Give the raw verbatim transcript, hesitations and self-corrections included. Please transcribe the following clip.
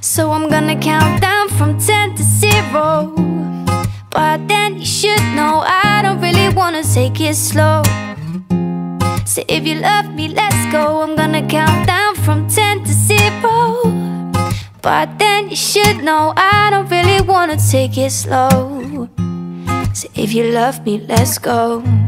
So I'm gonna count down from ten to zero. But then you should know I don't really wanna take it slow. So if you love me, let's go. I'm gonna count down from ten to zero. But then you should know I don't really wanna take it slow. So if you love me, let's go.